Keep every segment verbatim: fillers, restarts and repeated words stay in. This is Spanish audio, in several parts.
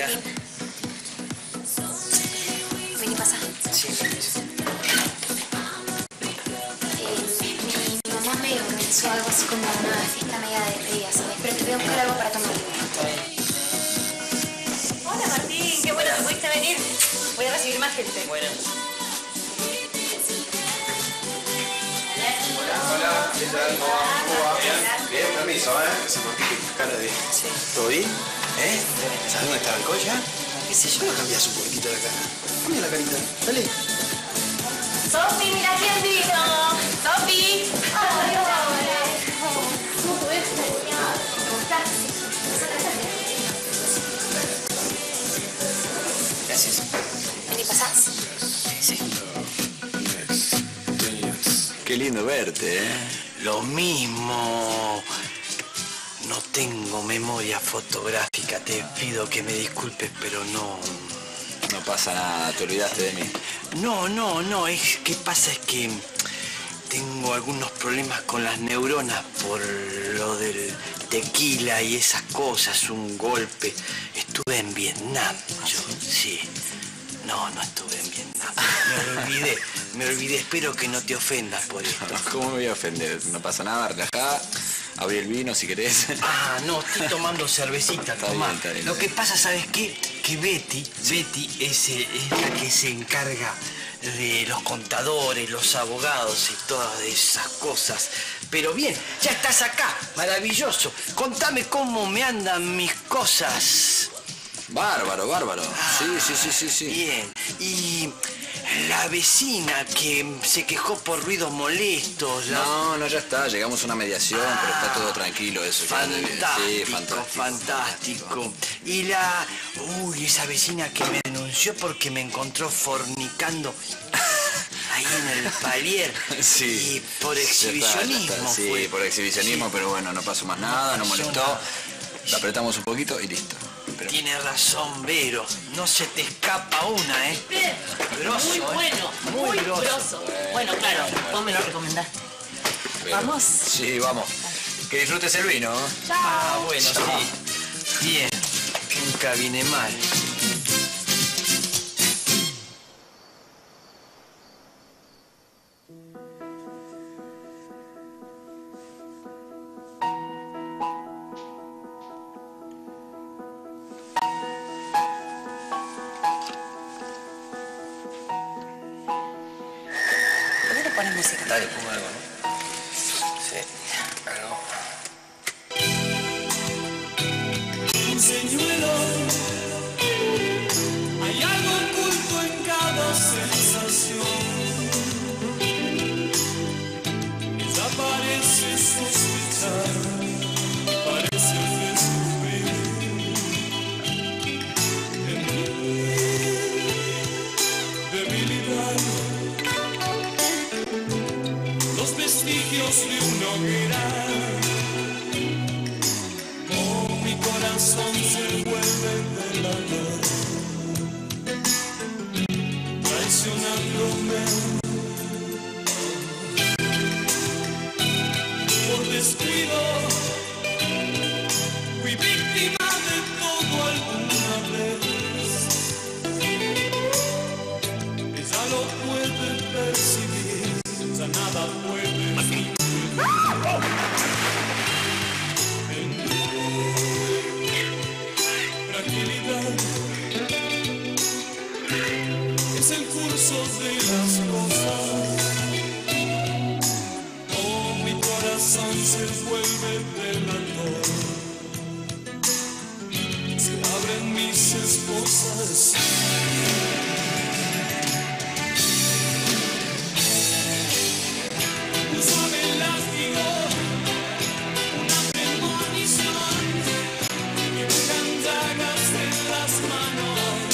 Martín. Vení, pasa. Sí, permiso. Eh, mi, mi mamá me organizó algo así como una fiesta media de despedida, ¿sabes? Pero te voy a buscar algo para tomar. Está bien. Hola Martín, qué bueno que pudiste venir. Voy a recibir más gente. Bueno. Hola, ¿qué tal? ¿Cómo va? ¿Cómo va? Bien, bien, permiso, ¿eh? Se me qué cara de... Sí. ¿Todo bien? ¿Eh? ¿Sabes dónde está el colla? ¿Qué sé yo? ¿No cambias un poquitito la cara? Cambia la carita, dale. Sofi, mira quién vino. Sofi. Ay, hola. ¿Cómo te ves? ¿Cómo estás? Gracias. Vení, pasás. Sí. Qué lindo verte, ¿eh? Lo mismo. No tengo memoria fotográfica. Te pido que me disculpes, pero no... No pasa nada, te olvidaste de mí. No, no, no. Es que pasa es que tengo algunos problemas con las neuronas por lo del tequila y esas cosas, un golpe. Estuve en Vietnam, yo, sí. No, no estuve en Vietnam. Me olvidé, me olvidé. Espero que no te ofendas por esto. ¿Cómo me voy a ofender? No pasa nada, relajá. Abrí el vino si querés. Ah, no, estoy tomando cervecita, Está tomá. bien, está bien, Lo está que bien. pasa, ¿sabes qué? Que Betty, Betty es, eh, es la que se encarga de los contadores, los abogados y todas esas cosas. Pero bien, ya estás acá, maravilloso. Contame cómo me andan mis cosas. Bárbaro, bárbaro. Ah, Sí, sí, sí, sí, sí. Bien, y la vecina que se quejó por ruidos molestos. la- No, no, ya está. Llegamos a una mediación, Ah, pero está todo tranquilo eso. ya ande bien. Fantástico, Sí, fantástico. fantástico. Y la... Uy, esa vecina que me denunció porque me encontró fornicando ahí en el palier. Sí. Y por Ya está, ya exhibicionismo está. Sí, fue. por exhibicionismo, Sí. pero bueno, no pasó más nada, no pasó molestó. nada. La apretamos un poquito y listo. Pero... Tiene razón, Vero. No se te escapa una, ¿eh? Bien. Grosso, Muy ¿eh? bueno, Muy muy grosso. grosso. Bueno, claro, vos me lo recomendaste. pero- ¿Vamos? Sí, vamos. Que disfrutes el vino. ¿eh? Ah, bueno, Chao. sí. Bien. Nunca vine mal. ¿Por qué te pones música? Dale, pongo algo, ¿no? Sí. Algo. Un señuelo, hay algo oculto en cada sensación. Ella parece sospechar, parece descubrir en mí debilidad, los vestigios de una hoguera. Mi corazón se vuelve velador, traicionándome por descuido. Fui víctima de todo alguna vez. Ella lo puede percibir, ya nada puede. Tranquilidad es el curso de las cosas. Oh, mi corazón se vuelve velador. Se abren mis esposas. Un suave látigo, una premonición. Dibujan llagas en las manos.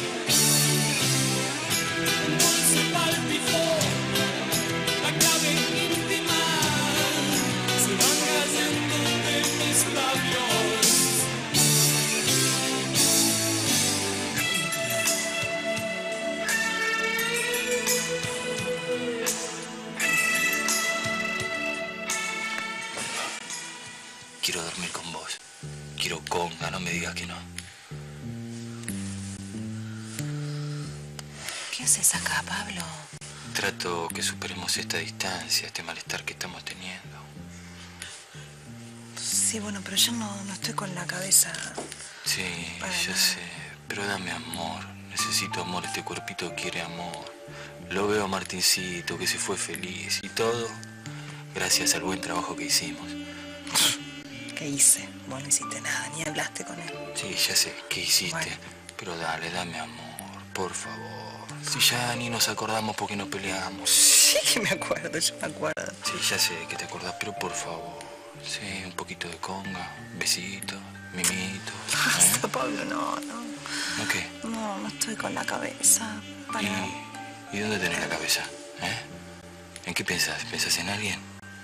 Un gol se palpitó, la clave íntima. Se van cayendo de mis labios. Quiero dormir con vos. Quiero conga, no me digas que no. haces acá, Pablo? Trato que superemos esta distancia, este malestar que estamos teniendo. Sí, bueno, pero yo no, no estoy con la cabeza. Sí, Para ya nada. sé. Pero dame amor. Necesito amor. Este cuerpito quiere amor. Lo veo a Martincito, que se fue feliz. Y todo gracias al buen trabajo que hicimos. ¿Qué hice? Vos no hiciste nada, ni hablaste con él. Sí, ya sé. ¿Qué hiciste? Bueno. Pero dale, dame amor. Por favor. Si ya ni nos acordamos porque no peleamos. Sí que me acuerdo, yo me acuerdo. Sí, ya sé que te acordás, pero por favor. Sí, un poquito de conga, besitos, mimitos. Basta, Pablo, no, no. ¿No qué? No, no estoy con la cabeza. Para... ¿Y, ¿Y dónde tenés la cabeza? ¿Eh? ¿En qué pensás? ¿Pensás en alguien?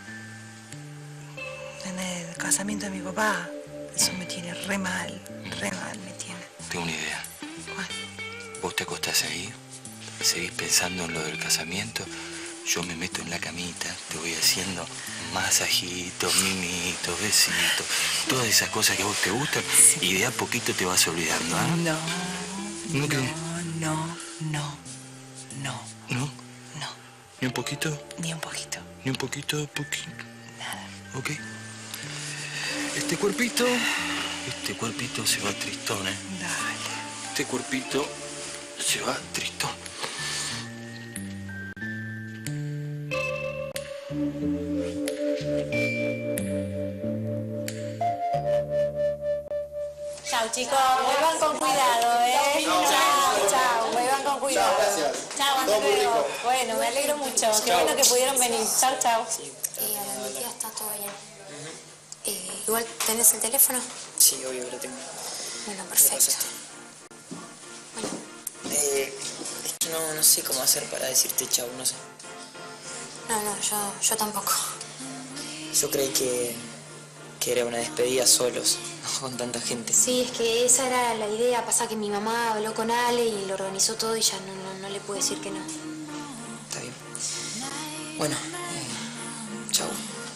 En el casamiento de mi papá. Eso me tiene re mal, re mal me tiene. Tengo una idea. ¿Cuál? Vos te acostás ahí, seguís pensando en lo del casamiento, yo me meto en la camita, te voy haciendo masajitos, mimitos, besitos, todas esas cosas que a vos te gustan y de a poquito te vas olvidando, ¿ah? No, ¿No qué? no, no, no, ¿No? no, ¿Ni un poquito? ni un poquito, ¿Ni un poquito? Poquito. nada. ¿Ok? Este cuerpito, este cuerpito se va tristón, ¿eh? Dale. Este cuerpito se va tristón. Chao, chicos. Vuelvan con cuidado, ¿eh? Chao, chao. Vuelvan con cuidado. Chao, gracias. Chao, hasta Todo muy luego. rico. Bueno, me alegro mucho. Qué bueno que pudieron venir. Chao, chao. Eh, a la mi tía está todo bien. Eh, igual, ¿tenés el teléfono? Sí, obvio que lo tengo. Bueno, ¿Qué perfecto. pasaste? Bueno, Eh, es que no, no sé cómo hacer para decirte chau, no sé. no, no, yo, yo tampoco. Yo creí que, que era una despedida solos, no con tanta gente. Sí, es que esa era la idea. Pasa que mi mamá habló con Ale y lo organizó todo y ya no, no, no le pude decir que no. Está bien. Bueno, eh, chau.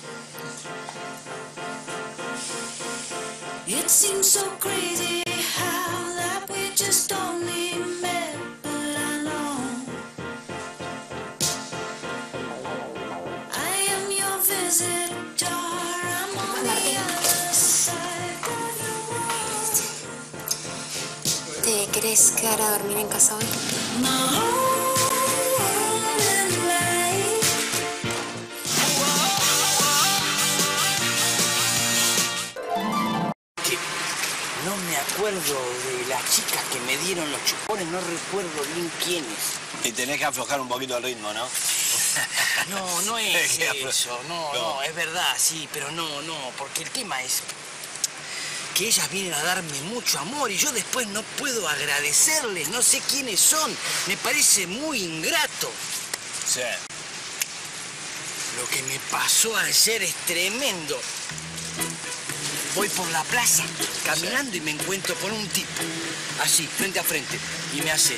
It seems so crazy how that we just only met, but I know I am your visitor. I'm on the other side of the world. ¿Te querés quedar a dormir en casa hoy? My home and light. Que no me acuerdo de las chicas que me dieron los chupones, no recuerdo bien quiénes. Y tenés que aflojar un poquito el ritmo, ¿no? No, no es Que aflo- eso, no, no, No. es verdad, sí, pero no, no, porque el tema es que ellas vienen a darme mucho amor y yo después no puedo agradecerles, no sé quiénes son, me parece muy ingrato. Sí. Lo que me pasó ayer es tremendo. Voy por la plaza, caminando y me encuentro con un tipo, así, frente a frente, y me hace...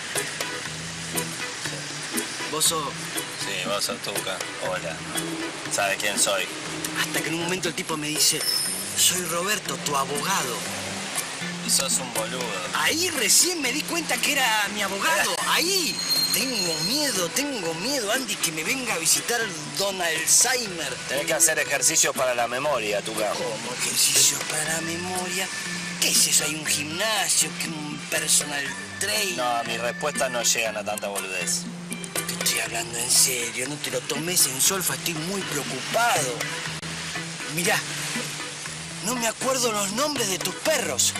Vos sos... Sí, vos sos Tuca. Hola. ¿Sabes quién soy? Hasta que en un momento el tipo me dice, soy Roberto, tu abogado. Y sos un boludo. Ahí recién me di cuenta que era mi abogado, ahí. Tengo miedo, tengo miedo, Andy, que me venga a visitar Don Alzheimer. Tenés que hacer ejercicios para la memoria, Tuca. ¿Cómo ejercicio para la memoria? ¿Qué es eso? ¿Hay un gimnasio? ¿Qué un personal trainer? No, mis respuestas no llegan a tanta boludez. Te estoy hablando en serio, no te lo tomes en solfa, estoy muy preocupado. Mirá, no me acuerdo los nombres de tus perros.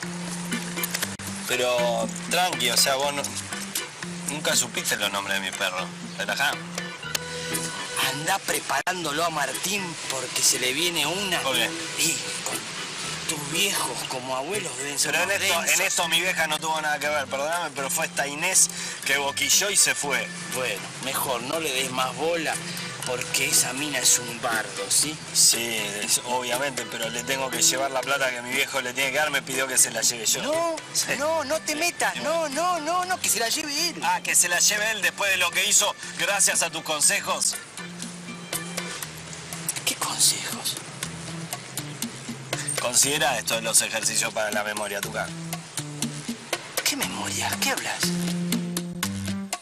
Pero tranqui, o sea, vos no- nunca supiste los nombres de mi perro. Relajá. Anda preparándolo a Martín porque se le viene una. ¿Por qué? Y con tus viejos como abuelos deben ser Pero en unos esto, densos. en esto mi vieja no tuvo nada que ver, perdóname, pero fue esta Inés que boquilló y se fue. Bueno, mejor no le des más bola porque esa mina es un bardo, ¿sí? Sí, es- obviamente, pero le tengo que llevar la plata que mi viejo le tiene que dar, me pidió que se la lleve yo. No, Sí. no, no te metas, no, no, no, no, que se la lleve él. Ah, que se la lleve él después de lo que hizo gracias a tus consejos. ¿Qué consejos? Considera esto de los ejercicios para la memoria, Tuca. ¿Qué memoria? ¿Qué hablas?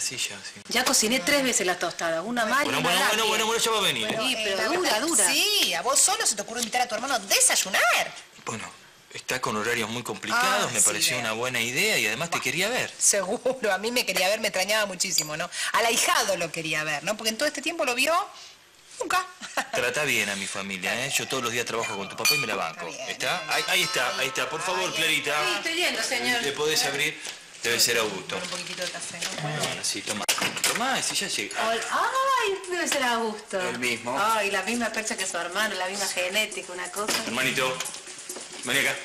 silla, sí. Ya cociné tres veces las tostadas, una más y Bueno, una bueno, bueno, rápida. bueno, bueno, ya va a venir. Sí, Eh, pero la dura, verdad- dura. Sí, a vos solo se te ocurre invitar a tu hermano a desayunar. Bueno, está con horarios muy complicados, Ah, me sí, pareció veo. una buena idea y además te quería ver. Seguro, a mí me quería ver, me extrañaba muchísimo, ¿no? Al ahijado lo quería ver, ¿no? Porque en todo este tiempo lo vio nunca. Trata bien a mi familia, ¿eh? Yo todos los días trabajo con tu papá y me la banco. bien. ¿Está? Ahí, ahí está, ahí está. Por favor, Clarita. Sí, estoy yendo, señor. ¿Le podés abrir? Debe ser Augusto. Un poquitito de café, ¿no? Bueno, sí, toma. Tomá, si ya llega. Hola. Ay, debe ser Augusto. El mismo. Ay, la misma percha que su hermano, la misma genética, una cosa. Hermanito, vení acá.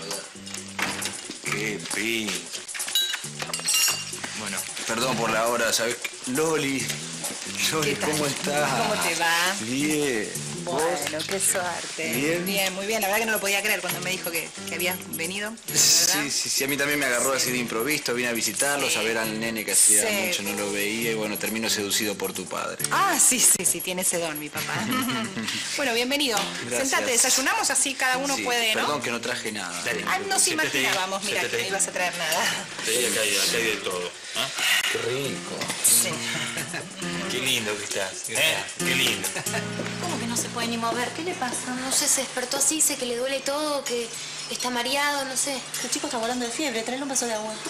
Qué fin. Bueno, Perdón por la hora, ¿sabes? Loli, Loli, ¿Qué tal? ¿cómo estás? ¿Cómo te va? Bien. Bueno, qué suerte. Bien. Bien, muy bien. La verdad que no lo podía creer cuando me dijo que, que habías venido. la verdad. Sí, sí, sí, a mí también me agarró así de improviso, vine a visitarlos, Sí. a ver al nene que hacía Sí. mucho no lo veía y bueno, termino seducido por tu padre. Ah, sí, sí, sí, tiene ese don, mi papá. Bueno, bienvenido. Gracias. Sentate, desayunamos así cada uno Sí, puede, ¿no? Perdón que no traje nada. Dale. Ah, nos Siéntate ahí, imaginábamos, mira, que siéntate no ahí. ibas a traer nada. Sí, acá hay, acá hay de todo. ¿Ah? Qué rico. Sí. Qué lindo que estás. ¿Eh? Qué lindo. ¿Cómo que no se puede ni mover? ¿Qué le pasa? No sé, se despertó así, dice que le duele todo, que está mareado, no sé. Tu chico está volando de fiebre, traerle un vaso de agua.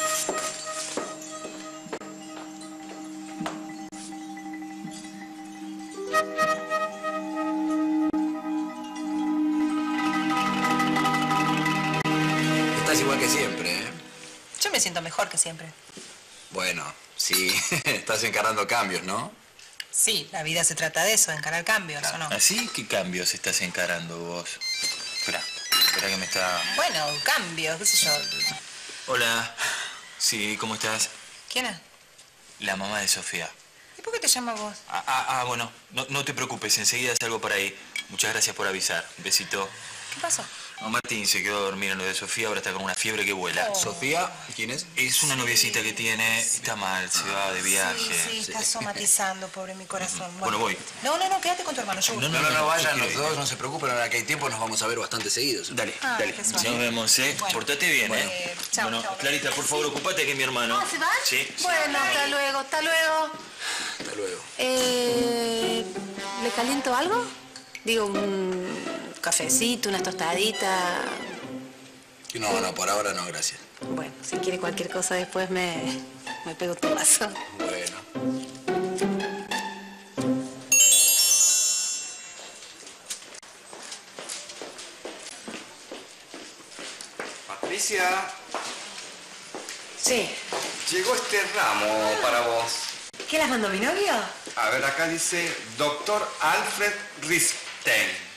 Estás igual que siempre, ¿eh? Yo me siento mejor que siempre. Bueno, sí, estás encarando cambios, ¿no? Sí, la vida se trata de eso, de encarar cambios, ¿o no? ¿Así? ¿Qué cambios estás encarando vos? Espera, espera que me está... Bueno, cambios, qué sé yo. Hola. Sí, ¿cómo estás? ¿Quién es? La mamá de Sofía. ¿Y por qué te llama vos? Ah, ah, ah, bueno, no, no te preocupes, enseguida salgo por ahí. Muchas gracias por avisar. Besito. ¿Qué pasó? No, Martín se quedó a dormir en lo de Sofía, ahora está con una fiebre que vuela. Sofía, ¿quién es? Es una noviecita que tiene, está mal, se va de viaje. Sí, sí, está somatizando, pobre mi corazón. Bueno, voy. No, no, no, quédate con tu hermano, yo No, no, no, vayan los dos, no se preocupen, ahora que hay tiempo nos vamos a ver bastante seguidos. Dale, Ah, dale. qué suave. Nos vemos, ¿eh? Bueno. Portate bien, Bueno, ¿eh? chao, bueno, chao. Clarita, por favor, ocupate que es mi hermano. Ah, ¿se van? Sí. Bueno, hasta luego, hasta luego. Hasta luego. Eh, ¿Le caliento algo? Digo, un cafecito, unas tostaditas. No, no, por ahora no, gracias. Bueno, si quiere cualquier cosa después me, me pego tu vaso. Bueno. Patricia, Sí. llegó este ramo para vos. ¿Qué las mandó mi novio? A ver, acá dice doctor Alfred Ristein.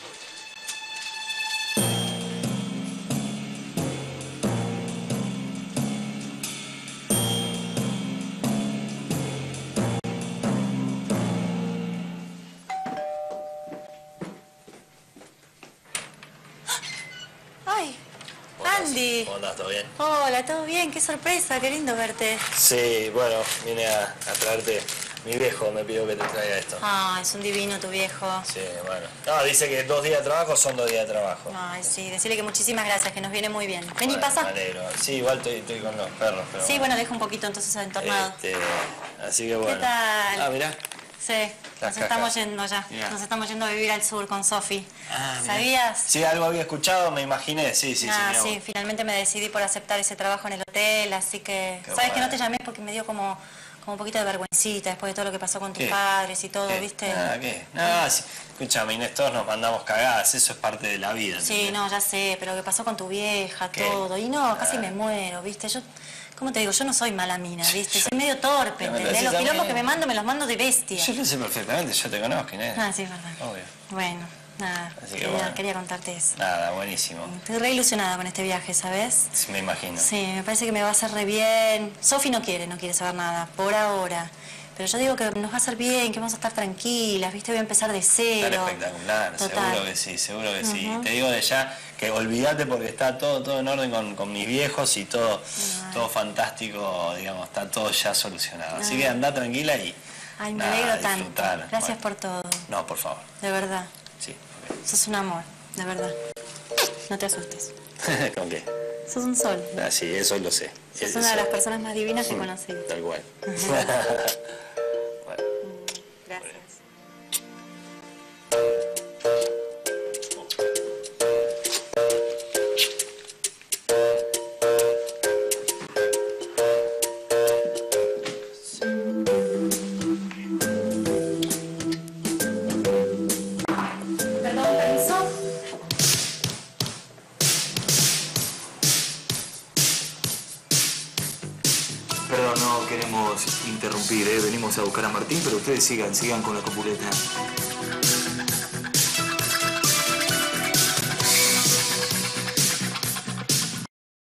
Ay, Andy. ¿Cómo andás? ¿Todo bien? Hola, ¿todo bien? Qué sorpresa, qué lindo verte. Sí, bueno, vine a, a traerte. Mi viejo me pidió que te traiga esto. Ah, es un divino tu viejo. Sí, bueno. No, dice que dos días de trabajo son dos días de trabajo. Ay, sí, decirle que muchísimas gracias, que nos viene muy bien. Vení, Bueno, pasa. Me alegro. Sí, igual estoy, estoy con los perros, pero Sí, bueno, deja un poquito entonces entornado. Este, así que bueno. ¿Qué tal? Ah, mirá. Sí, Las nos cajas. estamos yendo ya. Mirá. Nos estamos yendo a vivir al sur con Sofi. Ah, mirá. ¿Sabías? Sí, algo había escuchado, me imaginé. Sí, sí, ah, sí. mirá sí, vos. finalmente me decidí por aceptar ese trabajo en el hotel, así que... Qué ¿Sabes que no bueno. te llamé porque me dio como, como un poquito de vergüencita después de todo lo que pasó con tus ¿Qué? padres y todo, ¿Qué? viste? Ah, ¿qué? No, sí. Escúchame, Inés, todos nos mandamos cagadas, eso es parte de la vida. Sí, ¿entendés? no, ya sé, pero lo que pasó con tu vieja, ¿Qué? todo. Y no, casi Ah. me muero, ¿viste? Yo, ¿cómo te digo? Yo no soy mala mina, ¿viste? Soy medio torpe, Ya me lo ¿entendés? decís Los a mí. piropos que me mando, me los mando de bestia. Yo lo sé perfectamente, yo te conozco, Inés. Ah, sí, es verdad. Obvio. Bueno, nada, Así que quería, bueno. quería contarte eso. Nada, buenísimo. Estoy re ilusionada con este viaje, ¿sabes? Sí, me imagino. Sí, me parece que me va a hacer re bien. Sofi no quiere, no quiere saber nada, por ahora. Pero yo digo que nos va a hacer bien, que vamos a estar tranquilas, ¿viste? Voy a empezar de Tan cero. espectacular, Total. seguro que sí, seguro que sí. Ujú. Te digo de ya que olvídate porque está todo, todo en orden con, con mis viejos y todo, todo fantástico, digamos, está todo ya solucionado. Así que anda tranquila y Ay, me nada, alegro tanto. disfrutar. Gracias Bueno, por todo, No, por favor, de verdad. sí. Sos un amor, de verdad. No te asustes. ¿Con qué? Sos un sol. Ah, sí, eso lo sé. Sos Eso una de las sé. personas más divinas que conocí. Tal cual. Gracias. Perdón, permiso. Perdón, no queremos interrumpir, ¿eh? Venimos a buscar a Martín, pero ustedes sigan, sigan con la copuleta.